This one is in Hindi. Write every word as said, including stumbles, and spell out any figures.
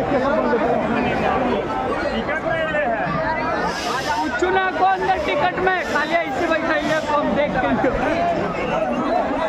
चुना को अंदर टिकट में खाली ऐसे बैठाइए तो हम देख के